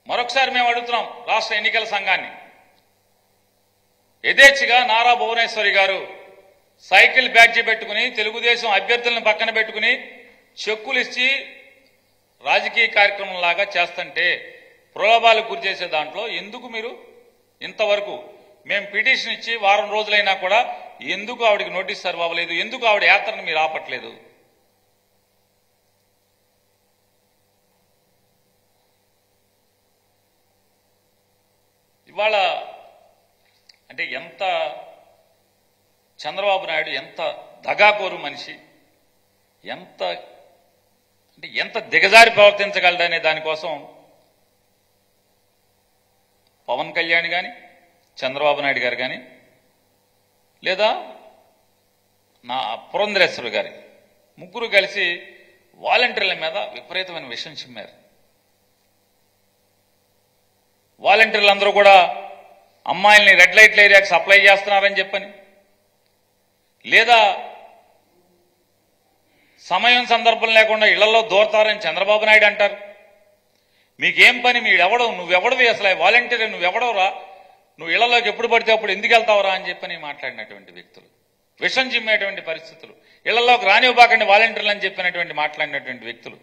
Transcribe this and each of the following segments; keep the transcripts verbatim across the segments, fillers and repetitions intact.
మరొకసారి మేము అడుగుతున్నాం రాష్ట్ర ఎన్నికల సంఘాన్ని, యథేచ్ఛగా నారా భువనేశ్వరి గారు సైకిల్ బ్యాడ్జీ పెట్టుకుని తెలుగుదేశం అభ్యర్థులను పక్కన పెట్టుకుని చెక్కులు ఇచ్చి రాజకీయ కార్యక్రమం లాగా చేస్తుంటే ప్రలోభాలకు గురి చేసే దాంట్లో ఎందుకు మీరు ఇంతవరకు మేము పిటిషన్ ఇచ్చి వారం రోజులైనా కూడా ఎందుకు ఆవిడకి నోటీస్ సర్వ్ అవ్వలేదు? ఎందుకు ఆవిడ యాత్రను మీరు ఆపట్లేదు? ఇవాళ అంటే ఎంత చంద్రబాబు నాయుడు ఎంత దగాకోరు మనిషి, ఎంత అంటే ఎంత దిగజారి ప్రవర్తించగలడనే దానికోసం పవన్ కళ్యాణ్ కానీ చంద్రబాబు నాయుడు గారు కానీ లేదా నా పురంధరేశ్వరి గారి ముగ్గురు కలిసి వాలంటీర్ల మీద విపరీతమైన విషం చిమ్మారు. వాలంటీర్లందరూ కూడా అమ్మాయిల్ని రెడ్ లైట్ల ఏరియాకి సప్లై చేస్తున్నారని చెప్పని, లేదా సమయం సందర్భం లేకుండా ఇళ్లలో దూరతారని చంద్రబాబు నాయుడు అంటారు. మీకేం పని? మీడెవడవు? నువ్వెవడవి? అసలు వాలంటీర్ నువ్వెవడవురా? నువ్వు ఇళ్లలోకి ఎప్పుడు పడితే అప్పుడు ఎందుకు వెళ్తావురా అని చెప్పని మాట్లాడినటువంటి వ్యక్తులు, విషం చిమ్మేటువంటి పరిస్థితులు, ఇళ్లలోకి రానివ్వబాకండి వాలంటీర్లు అని చెప్పినటువంటి మాట్లాడినటువంటి వ్యక్తులు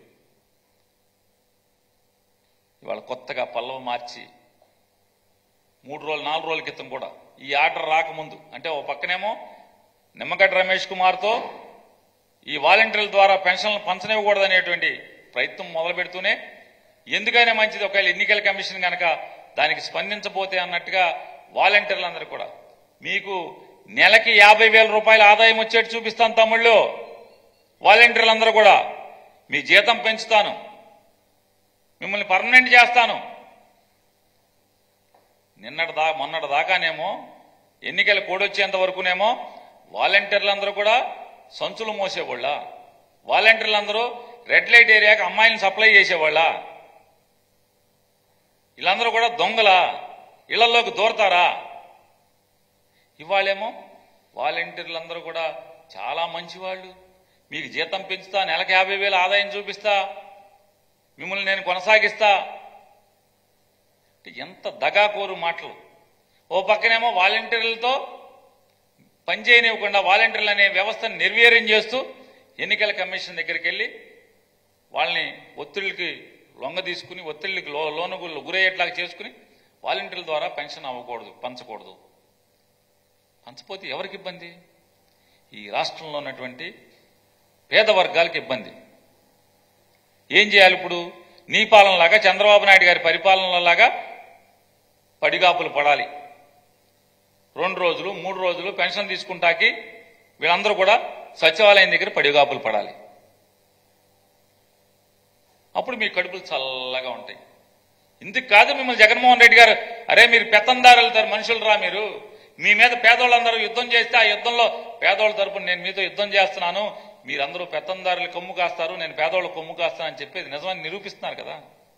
ఇవాళ కొత్తగా పల్లవ మార్చి మూడు రోజులు నాలుగు రోజుల క్రితం కూడా ఈ ఆర్డర్ రాకముందు అంటే ఓ పక్కనేమో నిమ్మగడ్డ రమేష్ కుమార్తో ఈ వాలంటీర్ల ద్వారా పెన్షన్లు పంచనివ్వకూడదనేటువంటి ప్రయత్నం మొదలు పెడుతూనే ఎందుకైనా మంచిది ఒకవేళ ఎన్నికల కమిషన్ కనుక దానికి స్పందించబోతే అన్నట్టుగా వాలంటీర్లందరూ కూడా మీకు నెలకి యాభై వేల రూపాయల ఆదాయం వచ్చేట్టు చూపిస్తాను తమ్ముళ్ళు, వాలంటీర్లందరూ కూడా మీ జీతం పెంచుతాను, మిమ్మల్ని పర్మనెంట్ చేస్తాను. నిన్నటి దా మొన్నటి దాకానేమో ఎన్నికల కోడ్ వచ్చేంత వరకునేమో వాలంటీర్లందరూ కూడా సంచులు మోసేవాళ్ళ, వాలంటీర్లందరూ రెడ్ లైట్ ఏరియాకి అమ్మాయిలను సప్లై చేసేవాళ్ళ, వీళ్ళందరూ కూడా దొంగలా, ఇళ్లలోకి దూరతారా? ఇవాళేమో వాలంటీర్లందరూ కూడా చాలా మంచివాళ్ళు, మీకు జీతం పెంచుతా, నెలకు యాభై వేల ఆదాయం చూపిస్తా, మిమ్మల్ని నేను కొనసాగిస్తా. ఎంత దగాకోరు మాటలు. ఓ పక్కనేమో వాలంటీర్లతో పనిచేయనివ్వకుండా వాలంటీర్లు అనే వ్యవస్థను నిర్వీర్యం చేస్తూ ఎన్నికల కమిషన్ దగ్గరికి వెళ్ళి వాళ్ళని ఒత్తిడికి లొంగ తీసుకుని ఒత్తిడికి లో లోనుగులు గురయ్యేట్లాగా చేసుకుని వాలంటీర్ల ద్వారా పెన్షన్ అవ్వకూడదు, పంచకూడదు. పంచపోతే ఎవరికి ఇబ్బంది? ఈ రాష్ట్రంలో ఉన్నటువంటి పేద వర్గాలకు ఇబ్బంది. ఏం చేయాలి ఇప్పుడు? నీ పాలనలాగా చంద్రబాబు నాయుడు గారి పరిపాలనలాగా పడిగాపులు పడాలి. రెండు రోజులు మూడు రోజులు పెన్షన్ తీసుకుంటాకి వీళ్ళందరూ కూడా సచివాలయం దగ్గర పడిగాపులు పడాలి. అప్పుడు మీ కడుపులు చల్లగా ఉంటాయి. ఇందుకు కాదు మిమ్మల్ని జగన్మోహన్ రెడ్డి గారు అరే మీరు పెత్తందారులు మనుషులు రా, మీరు మీ మీద పేదోళ్ళందరూ యుద్ధం చేస్తే ఆ యుద్ధంలో పేదోళ్ళ తరపున నేను మీతో యుద్ధం చేస్తున్నాను, మీరందరూ పెత్తందారులు కొమ్ము కాస్తారు, నేను పేదోళ్ళ కొమ్ము కాస్తానని చెప్పేది నిజమని నిరూపిస్తున్నారు కదా.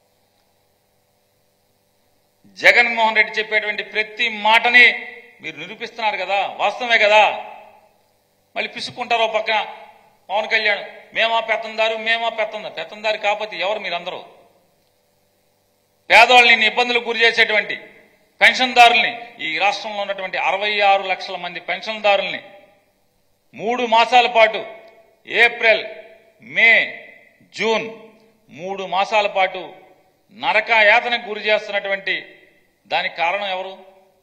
జగన్మోహన్ రెడ్డి చెప్పేటువంటి ప్రతి మాటని మీరు నిరూపిస్తున్నారు కదా, వాస్తవమే కదా. మళ్ళీ పిసుక్కుంటారో పక్కన పవన్ కళ్యాణ్ మేమా పెత్తందారు మేమా పెత్తందారు. పెత్తందారు కాకపోతే ఎవరు మీరందరూ? పేదవాళ్ళని ఇబ్బందులకు గురి చేసేటువంటి పెన్షన్దారుల్ని, ఈ రాష్ట్రంలో ఉన్నటువంటి అరవై ఆరు లక్షల మంది పెన్షన్దారుల్ని మూడు మాసాల పాటు ఏప్రిల్ మే జూన్ మూడు మాసాల పాటు నరక యాతనకు గురి చేస్తున్నటువంటి దానికి కారణం ఎవరు?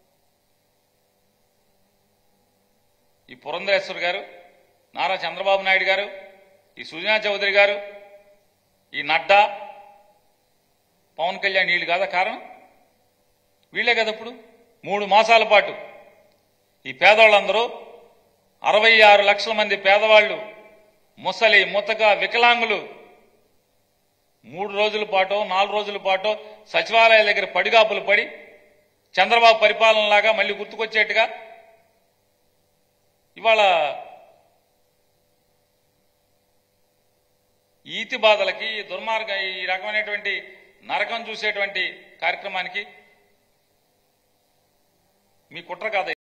ఈ పురంధరేశ్వర్ గారు, నారా చంద్రబాబు నాయుడు గారు, ఈ సుజనా చౌదరి గారు, ఈ నడ్డా, పవన్ కళ్యాణ్ వీళ్ళు కాదా కారణం? వీళ్లే కదా. ఇప్పుడు మూడు మాసాల పాటు ఈ పేదవాళ్ళందరూ అరవై ఆరు లక్షల మంది పేదవాళ్లు, ముసలి ముతక వికలాంగులు మూడు రోజుల పాటు నాలుగు రోజుల పాటు సచివాలయాల దగ్గర పడిగాపులు పడి చంద్రబాబు పరిపాలనలాగా మళ్ళీ గుర్తుకొచ్చేట్టుగా ఇవాళ ఈతి బాధలకి దుర్మార్గ ఈ రకమైనటువంటి నరకం చూసేటువంటి కార్యక్రమానికి మీ కుట్ర కాదు.